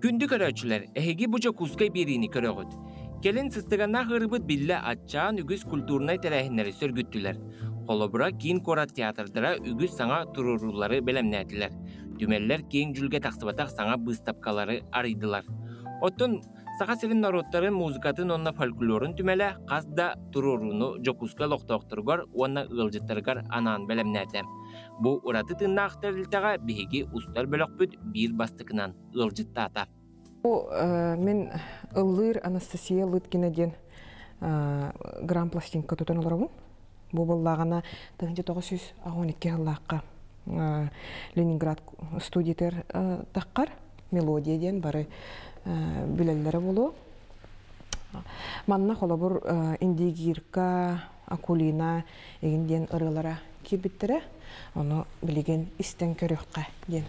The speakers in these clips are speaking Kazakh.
Күндү көрөчүлөр, эһиги бу жокускай биrini көрөгөт. Келин сыстыганна хырыбыт билле атчаан үгүс культурнай терәһиннәре сөргүттүләр. Холобура кийин корат театрдара үгүс саңа турурулары белемнәтиләр. Түмәлләр кийин жүлгә тахсыбатак саңа быстапкалары арыйдылар. Оттон саха селин народтарын музыкатын онна фольклорун түмәлә казда туруруну жокуска локтоктургар онна ылжыттаргар анан белемнәтә. Бу ураты тыннактырылтага биһиги устар бөлөкпүт бир бастыкынан ылжыттата. Мен ыллыр Анастасия Лыткина гран пластинка тутан оларабын. Бу боллагана 1912 жыллакка Ленинград студиятер таккар мелодия ден бары билелләре болу. Манна холобур индигирка, акулина эгинден ырылара кибиттере. Оны билеген истен көрөккә ден.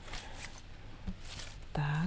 Так.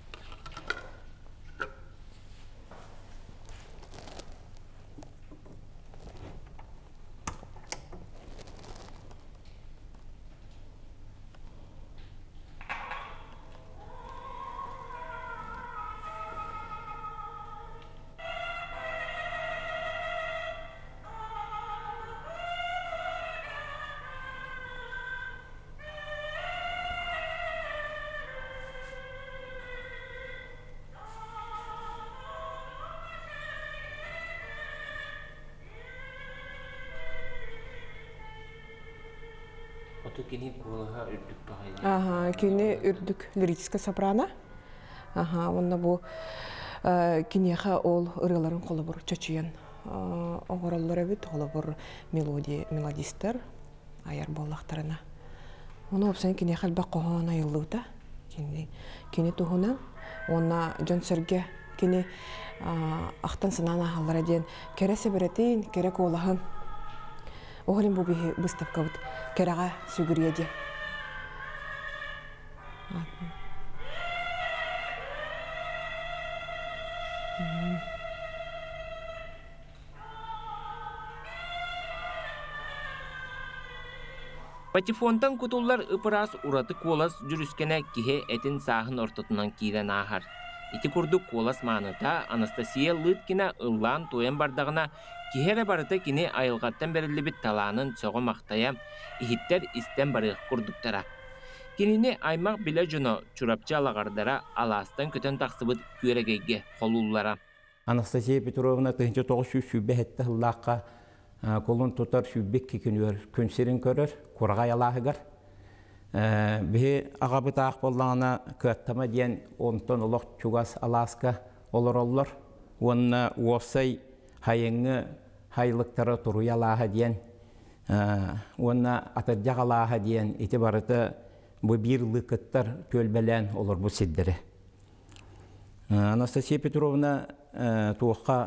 Кини үрдүк лирическая сопрано. Онда бу кинеха ол ырыларын колобур чочуян. Огороллар бит колобур мелодистер аяр боллактарына. Оны опсан кинеха алба когона йыллыта. Кини тухуна онна жонсерге кини ахтан санана халлара ден кересе беретин керек олаһын. Оғылым бұл бұстапқа бұд кәраға сүгіреді. Патефонтан кутуллар ыпырас ураты колас жүріскене кихе этин сағын ортотунан кирен ахар. Ити курдук колас маныта Анастасия Лыткина ыллан туен бардағына кихере барыта кини айылғаттан берілі бит таланын соғы мақтая, ихиттер истен барық курдуктара. Кинини аймақ біле жуно чурапчы алағардара аластан көтен тақсыбыт күрегейге қолулара. Анастасия Петровна 1900 сүбе хетті ғыллаққа қолын тұтар сүбек кекінер көнсерін көрір, қорғай алағығар. Бе ағабыт ақ болғана көттама дейін онтон олық чугас аласка олар олар. Онына осай хайыңы хайлықтары тұруй алаға дейін, онына атырдяқ алаға дейін, еті барыты бұл бір лықыттар көлбәлән олар бұл сиддері. Анастасия Петровна туыққа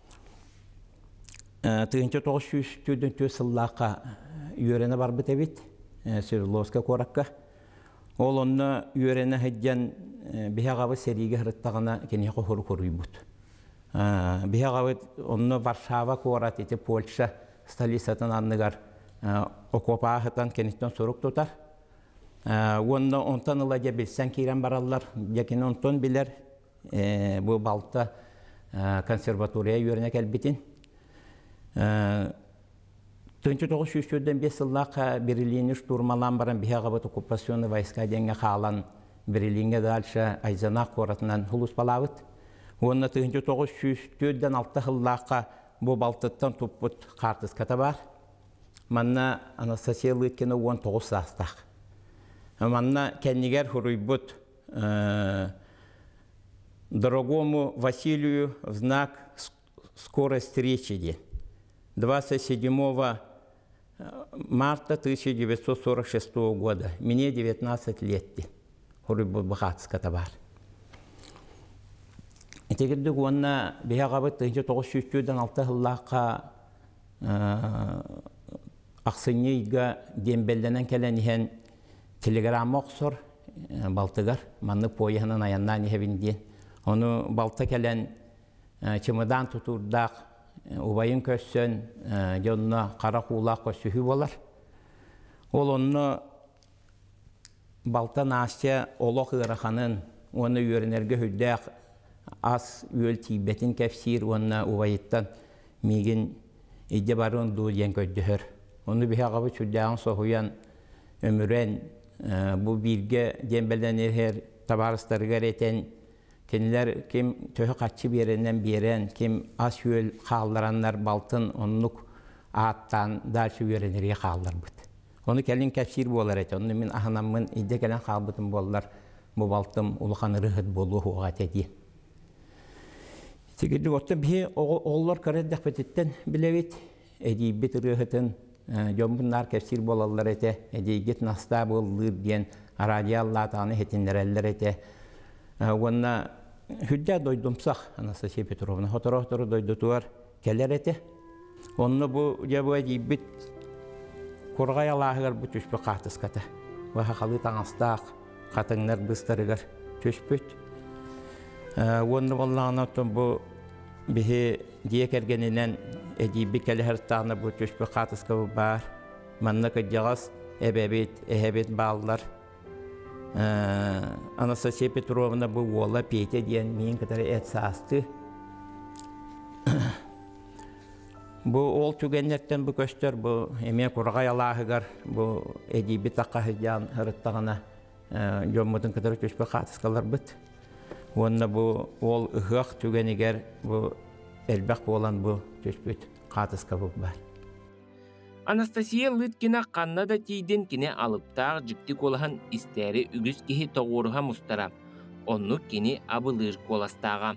1900 сыллаққа үйерені бар бұт әбет, Свердловска қораққа. Ол онына үйерені әдден бейағабы сәріге ғырыттағына кенеқі құры бұд. Бейағабы онына Варшава қорат еті Польша столицатын анныгар окопа ағытан кенеттен сұрық тұтар. Онына онтан ұладя білсен кейрен баралар, якен онтан білер бұл балта консерватория үйеріне кәлбетін. 1905 жыллаққа Берлине штурмалан баран бейағабыт оккупационы войска денге қалан Берлинге дальше Айзанақ қоратынан хулус балавыт. Онына 1906 жыллаққа бұл балтыттан тұппыт қартыз ката бар. Манна Анастасия Лыткина 19 састақ. Манна кәннегер хуруйбыт дорогому Василию в знак скорой встречи. 27 марта 1946 года. Мне 19 лет. Хуруйбыт бұқатыз ката бар. Тегердік онына бейағабыт 1906 жыллаққа ақсынейға дембелденен кәләнеген телеграмма оқсыр балтығар. Манны пойығынан аяннан ехевінден. Оны балта кәлән чымыдан тұтырдақ убайын көссен жонына қара қулаққа сүхі болар. Ол оны балта Настя олық ұрақанын onu yörenerge hüddäq as üel tibetin kefsir onu uvayittan migin idde barın du diyen köddühür. Onu bihe qabı çüddäğin sohuyan ömüren bu bilge dembeldenir her tabarıstarıgar eten kendiler kim töhü kaççı birinden biren, kim as üel qaldıranlar baltın onluk ağattan darşı yöreneriye qaldır bıt. Onu kelin kefsir bolar et. Onu min ahanamın idde gelen qalbıtın bollar bu baltım uluqan rıhıt bolu huğat ediyen. Tegirdi otta bihi oğullar kareddek betitten bilevit edibit rıhıtın jombunlar kefsir bolallar ete edibit nasta bollir diyen radiyallah tani hetinlereller ete onna hüddä doydumsaq Anastasia Petrovna hotorohtoru doydutuar keller ete. Onu bu jabu edibit Korgay Allah'ıgar bu tüspü qahtıskata. Ve haqalı taŋastaq, qatınlar bıstarıgar tüspüt. Onu bollağına bu bihi diye kergeninen edibi keli hırtağına bu tüspü qahtıska bu bar. Manna kıcağız ehebet bağlılar. Anastasia Petrovna bu oğla peyte diyen miyin kadar et sastı. Bu ol tügenlerden bu köster bu emeğe Korgay Allah'ıgar bu edibi taqahıcan hırıttağına jommudun kadar tüspü qahtıskalar bıt. Onda bu ol ıhıq tügeniger bu elbaq olan bu tüspüt qahtıska bu var. Anastasia Lytkina qanna da tiyden kine alıptaq jiktik olahan isteri ügüs kihi toğuruha mustara. Onnuk kini abılır kolastağa.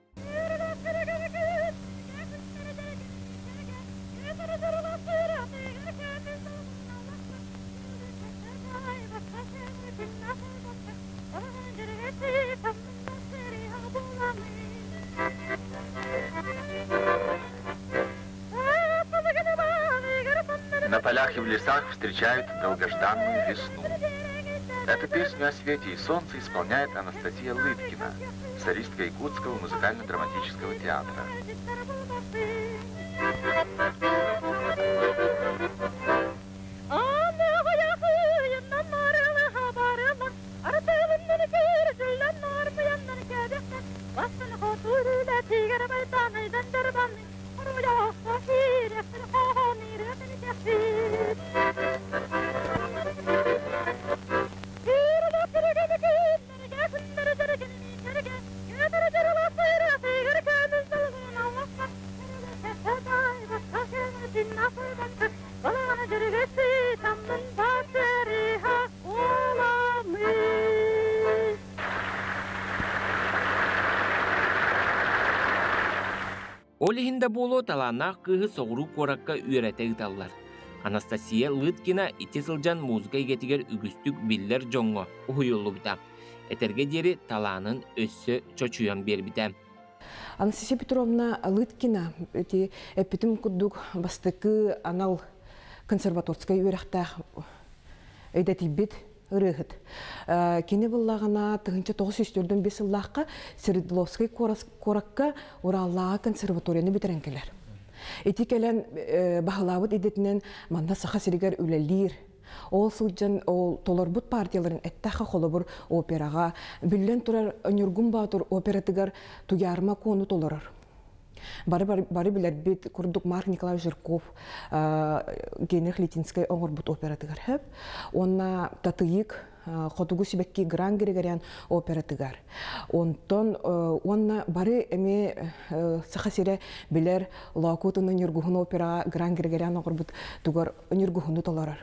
На полях и в лесах встречают долгожданную весну. Эту песню о свете и солнце исполняет Анастасия Лыткина, солистка Якутского музыкально-драматического театра. Olihinde bolu talanaq kıhı soğuru korakka üyerete ıtallar. Anastasia Lytkina iti sılcan muzika getiger ügüstük biller jongo uhuyullu bita. Eterge deri talanın össü çoçuyan bir bita. Anastasia Petrovna Lytkina epitim kudduk bastıkı anal konservatorskaya üyerektağ öydetibit ırıhıt. Kene bullağına tığınca 905 yıllaqqa Sverdlovskaya korakka Urallağa konservatoriyani bitirenkeler. Eti kelen bahalabıt edetinen manda sağa siriger ülelir. Ol sılcan tolorbut partiyaların ettaqa kolobur operaga billen turar önürgün batur operatıgar tuyarma konu tolorur. Bari biler bit kurduk Mark Nikolay Zhirkov Genrikh Litinskaya oğurbut operatıgar hep. Ona tatıyık Xotugu Sibekki Gran Gregorian operatıgar. Ondan ona bari eme sağa sire biler Lakot'un önürgühün opera Gran Gregorian oğurbut tugar önürgühünü tolorur.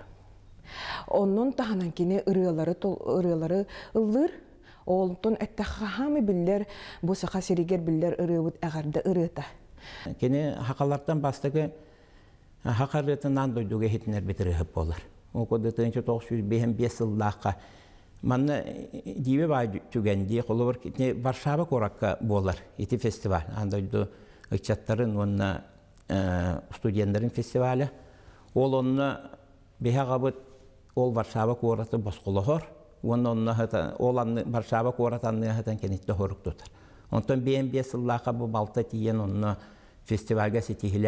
Onun tahanan kine ırıyaları ılır. Olton ettahami biller bu sağa seriger biller ırıbıt ağarda ırıta. Kene haqalardan bastığı haqarıtından doyduğu hitner bitirihip olar. O kodu 1905 yıllaqqa manna dibe bay tügendi qolur ki Varşava korakka bolar. Eti festival. Andoydu ıçatların onna studenlerin festivali. Onna behaqabıt ol Varşava koratı basqolahor. Onunla olan Varşava koratanlığı hatan kenetli horuk tutar. Ondan BMBS yıllaqqa bu balta tiyen onunla festivalga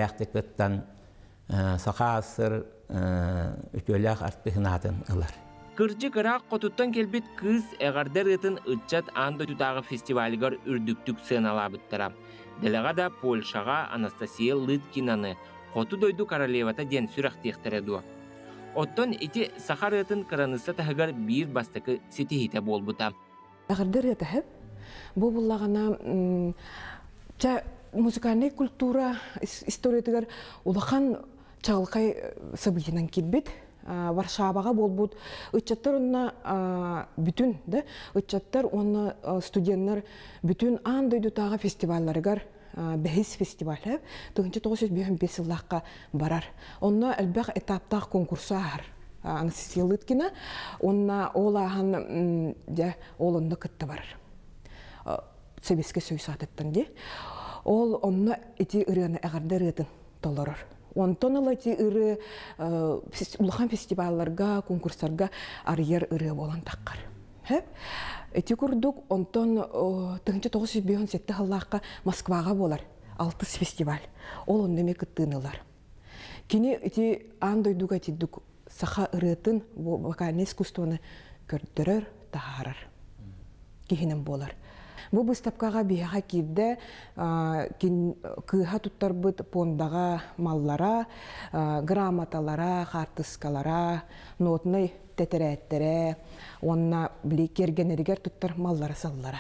setihiləqtikətdən sağa asır ütölək arttığını adın ılar. Kırcı kırak kotuttun kelbit kız eğardar ıtın ıtçat anda tutağı festivaligar ürdüktük sığınalabıttıra. Delaga da Polşaga Anastasia Litkinanı kotu doydu karalevata den süraktiyekteredu. Otton iti Sahar ıtın kıranısa tahıgar bir bastakı sitihite bolbuta. Eğardar ıtı bu bullağına музыкальная культура историятыгар улахан чагылкай событиянан килбит. Варшавага болбут. Ыччаттар онна бүтүн, да? Ыччаттар онна студенттер бүтүн андойдутага фестивальларыгар бехис фестиваль. 1995 жыллакка барар. Онна элбек этаптаг конкурсар. Анастасия Лыткина, онна олахан олонда кытты барар. Советский Союз атыттан де. Ол онна эти ырыны эгардар ытын толорор. Онтон ол эти ыры улахан фестивальларга, конкурстарга арьер ыры болан таккар. Эти курдук онтон 1997 жыллакка Москвага болар. 6 фестиваль. Ол оннеме кыттыналар. Кини эти андойдуга тидук саха ырытын вокальный искусствоны көрдөрөр тахарар. Кихинен болар. Бу выставкага бияга кирде кыха туттарбыт пондага маллара, грамоталара, картыскалара, нотный тетереттере, онна били кергенеригер туттар маллара саллара.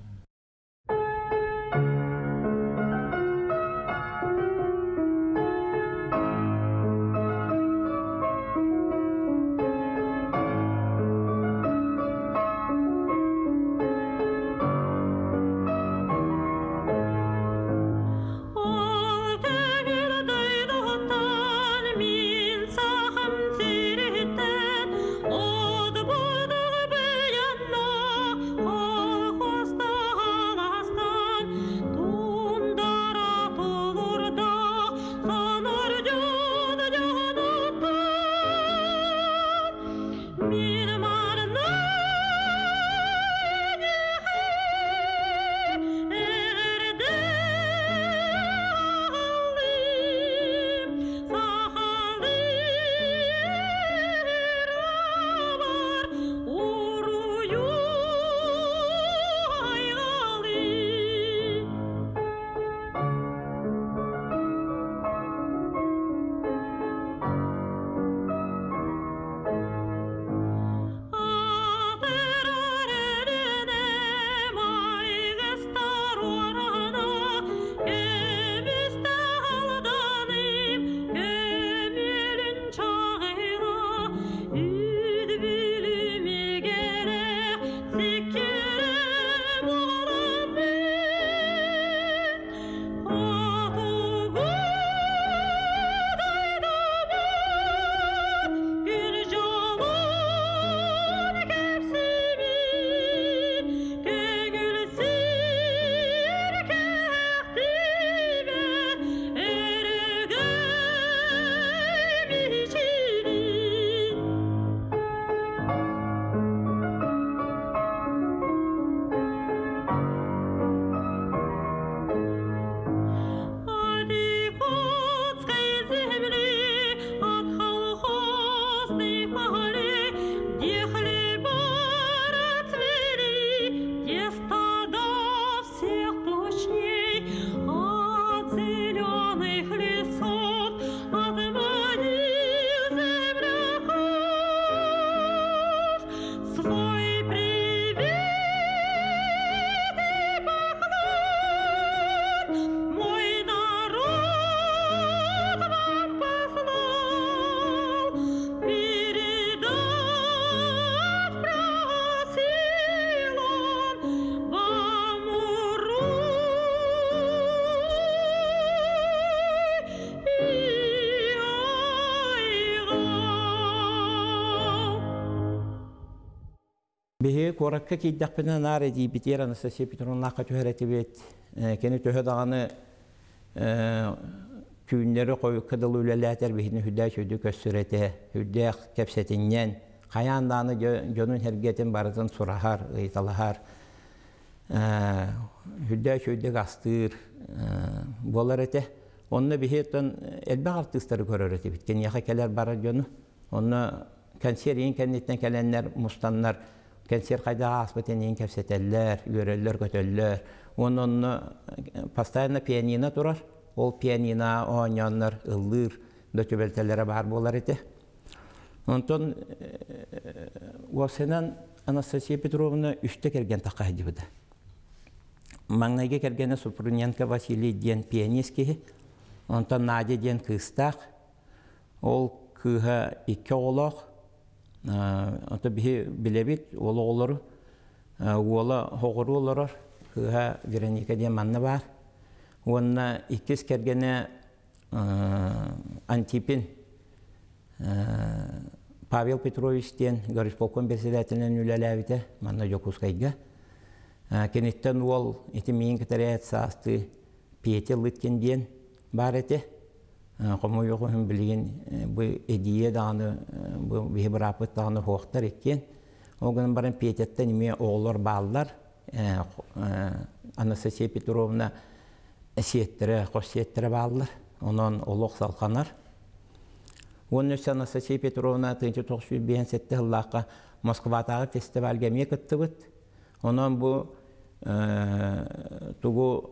Bihi korakka ki dakpena nare di bitera Anastasia Petrovna katühereti bit keni töhedağını küünleri koyu kıdılı üleler bihini hüdda şöydü köstürete hüdda kepsetinden kayandağını gönün hergetin barızın surahar, ıytalahar hüdda şöydü gastır bolar ete onunla bihi elbaq artistları köröreti bit keni yaka keler barı gönü onunla Kanserin kendinden gelenler, mustanlar, kanser kayda asbeten kefseteller, yöreller, götöller. Onun pastayına piyanina durar. Ol piyanina oynayanlar, ılır, dötübeltelere var bolar edi. Ondan o senen Anastasiya Petrovna üstte kergen takaydı bu da. Mağnayga kergene Suprunyanka Vasiliy diyen piyanist ki, ondan Nadia diyen kıstak, ol kıha iki oğlak, ondan bilebit, oğlu hoğuru olur, kıha Veronika diyen manna var. Onunla ikiz kergene Antipin, Pavel Petrovich diyen Gorishpolkon Bersedatinden ülelavide, manna Yokuskayga. Kenitten ol itimin kitaret saastı Piyeti Lytkin diyen var eti. Komu yoku hüm bilgin bu ediye dağını, bu bihibrapıt dağını hoğtar ekken. O günün barın Piyetetten ime oğullar bağlılar. Anastasiya Petrovna esiyettere, koşiyettere bağlılar. Onun oluq salkanar. Onun için Anastasiya Petrovna 1997 yıllıqqa Moskva'dağı festivalge me kıttı bıt. Onun bu tuğu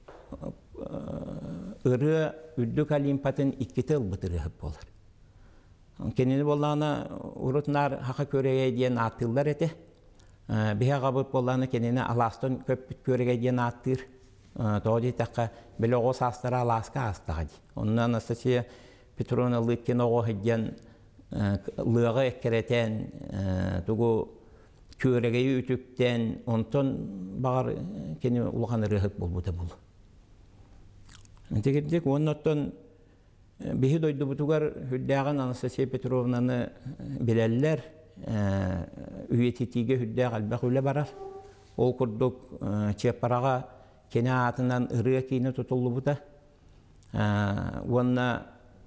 ırı üddük alimpatın ikkiti ılbıtırı hep olur. Kendini bollağına urutlar haka körege diyen atıllar eti. Bihe qabıp bollağına kendini alaston köpüt körege diyen attır. Doğru takka böyle o sastara alaska astağı. Onun Anastasiya Petrovna Lytkin oğu hediyen lığı ekkereten tuğu köregeyi ütükten ondan bağır kendi ulağını rıhıp bol bu da bul. Tegedik ondan bihi doydu butugar hüddağın Anastasiya Petrovna'nı bileller üyetitiğe hüddağ albaq öyle barar. Ol kurduk çeparağa kendi atından ırığa kiyini tutuldu bu da. Onunla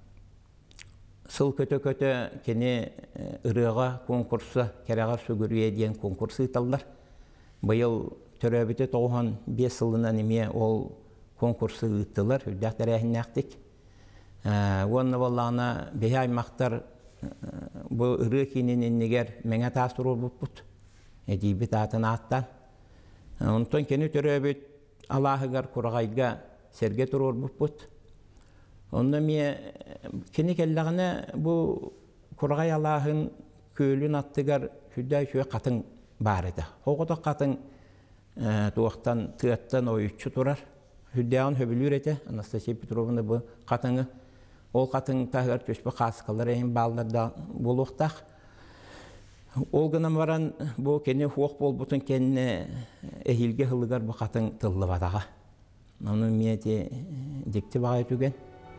sıl kötü kendi ırığa konkursu, kereğe sögürüye diyen konkursu itallar. Bu yıl töröbüte 95 yılından ime ol konkursu ıttılar, hüddağ terehin naktik. Onunla vallağına behi aymaktar bu ırığa kiyinin enneger mene tasır ol buput. Edibit atın attan. Ondan kendi töröbüt Allah'ıgar kurağayga serge turur buput. Ondan miye kendi kelleğine bu kurağay Allah'ın köylün attıgar hüddağ şöyle katın barıdı. O da katın tuğaktan, tığattan oyutçu durar. Hüddağın höbülür eti. Anastasiya Petrovna bu katını. O katın tağır köşbe kasıkalar eğin bağlarda buluqtaq. O günüm varan bu kendi huok bol butun kendine ehilge hılıgar bu katın tıllı vadağa. Onun miyeti dikti bağı tügen.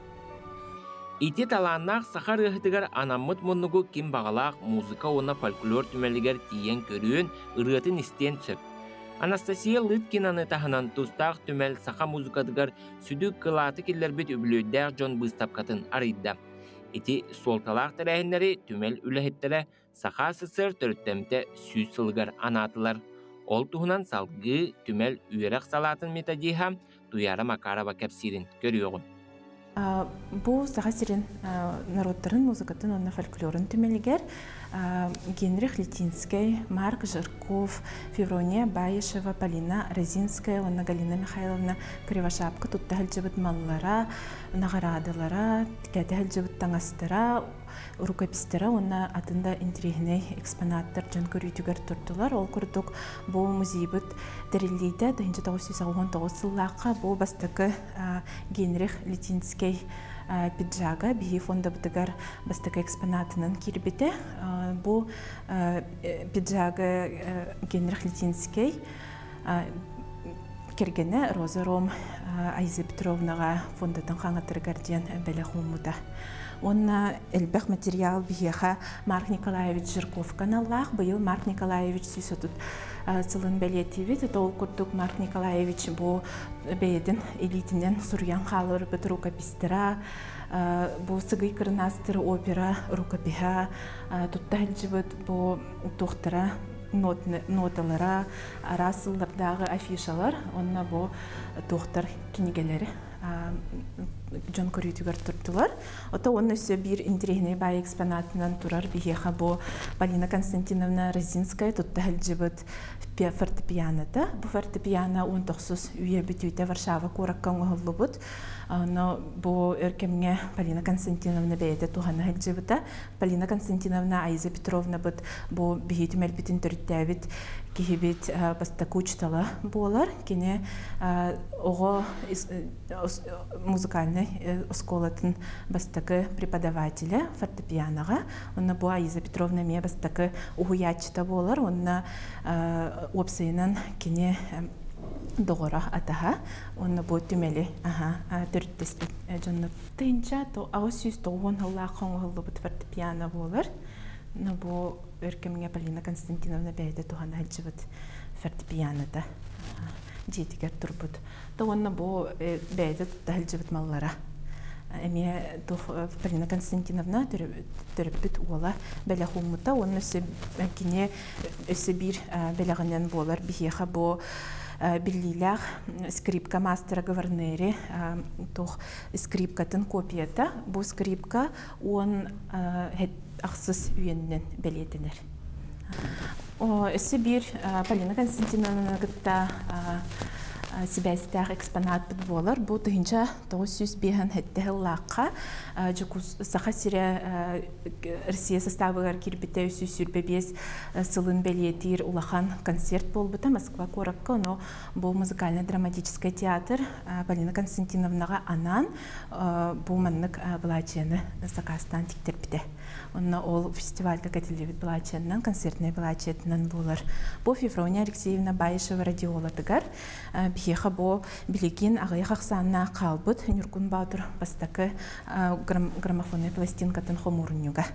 İti talannak sakar ıhtıgar anamıt munnugu kim bağalaq muzika ona folklor tümeliger tiyen körüün ırıtın isteyen söp. Anastasiya Lytkina'nı tahanan tustaq tümel saka muzikadıgar südük kılatı killer bit übülüydağ John Bыстapkatın arıyda. İti soltalaq terehinleri tümel ülehettere saka sısır törüttemte süz sılgar anatılar. Ol tuhunan salgı tümel üyerak salatın metadiham duyara makara bakap sirin görüyorun. Bu sağa sirin народтарын музыкатын, онна фольклорын түмелігер Генрих Литинский, Марк Жирков, Феврония Баешева, Полина Розинская, онна Галина Михайловна Кривошапка туттахыл жыбыт маллара, нағарадылара, тікәтәхыл жыбыт таңастыра, рукопистера, онна атында интригіней экспонаттар жан көрүйтүгер тұрдылар. Ол күрдік бұл музейбіт дәрелдейді 1999 сыллаққа бұл бастықы Генрих Литинский пиджага бихи фонда бітігер бастықы экспонатының кирбеті. Бұл пиджага Генрих Литинский кергені Роза Ром Айза Петровнаға фондатын қаңатыр гардиан бәлі хумуда. Онна элбэх материал бихеха Марк Николаевич Жирков каналлах. Быйыл Марк Николаевич сүйсөтүт сылын бәлетивит. Ол курдук Марк Николаевич бу бәйден элитинен сурьян халыр бит рукопистера, бу сыгый кырнастыр опера рукопиха, туттахылжыбыт бу тухтара ноталара, арасыллардагы афишалар, онна бу тухтар кинигелери жон көрүйтүгөр туттылар. Ота оны өсө бир интерегіне бай экспонатынан турар бихеха бу Полина Константиновна Розинская тутта хылжыбыт фортепианода. Бу фортепиано 19 үйе бүтүйте Варшава кораккан оһоллубут. Но бу өркемге Полина Константиновна бейте тухана хылжыбыта. Полина Константиновна Айза Петровна бут бу бихитимел бүтүн төрүттәбит кихибит бастакучтала болар. Кене ого музыкальный школатын бастакы преподавателя фортепианоға. Онна бу Айза Петровна ме бастакы угуячта болар. Онна опсайынан кене доғора атаға. Онна бу түмели төрттеспет жонны тыйынча ағыз сүйіз тоғын ғылла қоңғылы бұт фортепиано болар. Но бу өркемге Полина Константиновна бәйді туғана әлжібіт фортепианода жетігер тұрбыт. Онна бу бәйді тұтта әлжібіт маллара. Эме Полина Константиновна төрөппүт уола бәлі хумута. Онна өсі бір бәліғанен болар бихеха бу биллилях скрипка мастера гаварнери тох скрипкатын копията. Бу скрипка он ақсыз үйеннен бәлетінер. Өсі бір Полина Константиновна гытта Себәстәр экспонат бит болар. Бу тыгынча 905 хәттәһллакка саха сире Россия составыгар кирбите сүрбебес сылын белетир улахан концерт болбыта Москва коракка, но бу музыкально-драматический театр Полина Константиновнага анан бу маннык блачены Сакастан тиктерпите. Онна ол фестивальда катилебит блаченнан концертный блачетнан болар. Бу Феврония Алексеевна Баишева радиоладыгар бихеха бу билигин агай хаксанна калбыт Нюркун Баатур бастакы граммофонный пластинкатын хомурнюга.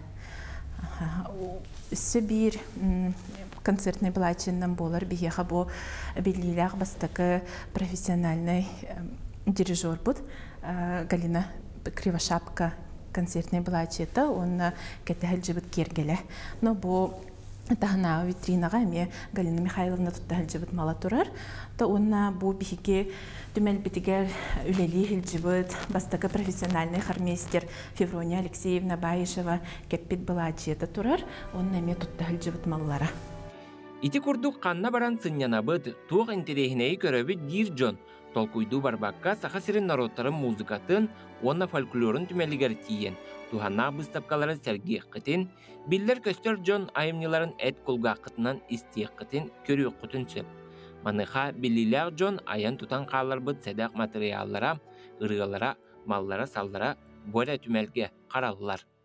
Сибир концертный блаченнан болар бихеха бу билилях бастакы профессиональный дирижер бут Галина Кривошапка концертный блачета, он кетехел жибит кергеле. Но бу тахна витринага эме Галина Михайловна туттахел жибит мала турар. То онна бу бихиге түмел битигер үлели хилжибит бастакы профессиональный хармейстер Феврония Алексеевна Баишева кеппит блачета турар. Онна эме туттахел жибит маллара. Ити курдук канна баран сынянабыт, туох интерехинеи көрөбүт дир жон. Толкуйду барбакка сахасирин народтарын музыкатын, онна фольклорын түмелигер тиен. Туханна быстапкалары сәрге қытын, биллер көстер жон айымныларын әт колға қытынан истиек қытын көрі құтын сөп. Маныха биллилер жон аян тутан қалар бұд сәдәк материаллара, ырғалара, маллара, саллара, бөре түмелге қаралылар.